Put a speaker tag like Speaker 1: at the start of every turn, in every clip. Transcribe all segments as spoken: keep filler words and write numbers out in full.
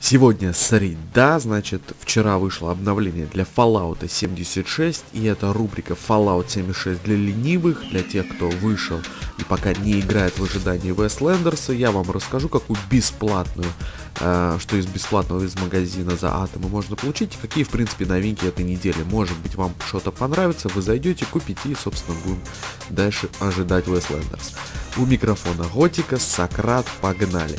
Speaker 1: Сегодня среда, значит, вчера вышло обновление для Fallout семьдесят шесть, и это рубрика Fallout семьдесят шесть для ленивых, для тех, кто вышел и пока не играет в ожидании Westlanders. Я вам расскажу, какую бесплатную, э, что из бесплатного из магазина за атомы можно получить, и какие, в принципе, новинки этой недели. Может быть, вам что-то понравится, вы зайдете, купите, и, собственно, будем дальше ожидать Westlanders. У микрофона Готика, Сократ, погнали!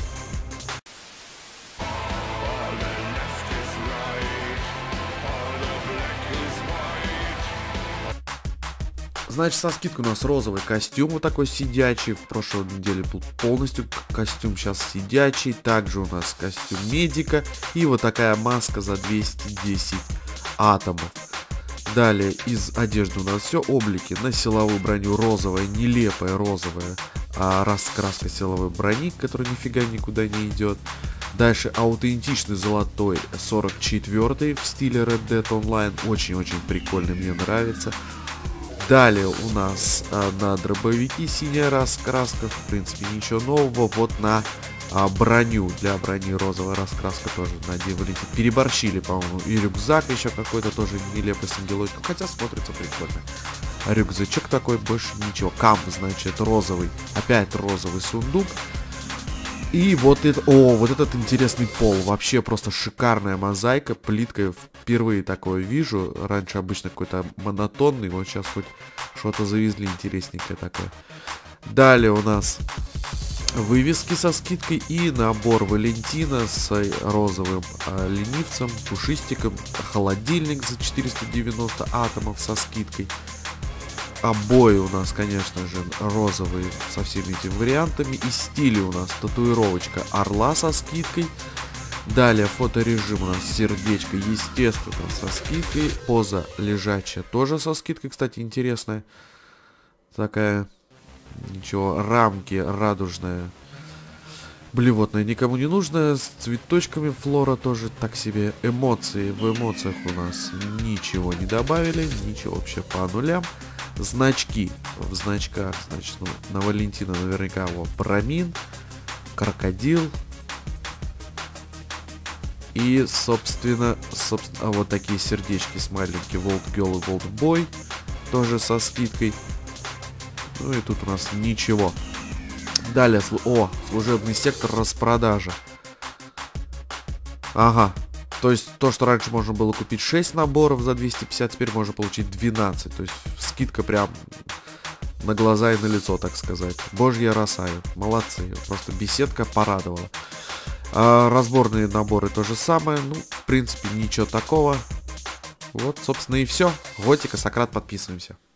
Speaker 1: Значит, со скидкой у нас розовый костюм, вот такой сидячий. В прошлой неделе был полностью костюм, сейчас сидячий. Также у нас костюм медика и вот такая маска за двести десять атомов. Далее из одежды у нас все облики на силовую броню розовая, нелепая розовая а раскраска силовой брони, которая нифига никуда не идет. Дальше аутентичный золотой сорок четвёртый в стиле Red Dead Online, очень-очень прикольный, мне нравится. Далее у нас а, на дробовики синяя раскраска, в принципе ничего нового. Вот на а, броню, для брони розовая раскраска тоже надевали. Переборщили, по-моему, и рюкзак еще какой-то тоже нелепый с ангелочком, хотя смотрится прикольно. Рюкзачок такой, больше ничего. Кам, значит, розовый, опять розовый сундук. И вот это, о, вот этот интересный пол, вообще просто шикарная мозаика, плитка, впервые такое вижу, раньше обычно какой-то монотонный, вот сейчас хоть что-то завезли интересненькое такое. Далее у нас вывески со скидкой и набор Валентина с розовым а, ленивцем, пушистиком, холодильник за четыреста девяносто атомов со скидкой. Обои у нас, конечно же, розовые со всеми этими вариантами. И стили у нас татуировочка орла со скидкой. Далее фоторежим у нас сердечко, естественно, со скидкой. Поза лежачая тоже со скидкой, кстати, интересная. Такая, ничего, рамки радужная. Блевотная, никому не нужная. С цветочками флора тоже так себе. Эмоции, в эмоциях у нас ничего не добавили. Ничего вообще по нулям. Значки. В значках, значит, ну, на Валентина наверняка вот Брамин, крокодил. И, собственно, собственно, вот такие сердечки, смайлики, Волт Girl и Волт Boy. Тоже со скидкой. Ну и тут у нас ничего. Далее, о, служебный сектор, распродажа. Ага. То есть то, что раньше можно было купить шесть наборов за двести пятьдесят, теперь можно получить двенадцать. То есть скидка прям на глаза и на лицо, так сказать. Божья роса. Молодцы. Просто беседка порадовала. А, разборные наборы то же самое. Ну, в принципе, ничего такого. Вот, собственно, и все. Готика, Сократ, подписываемся.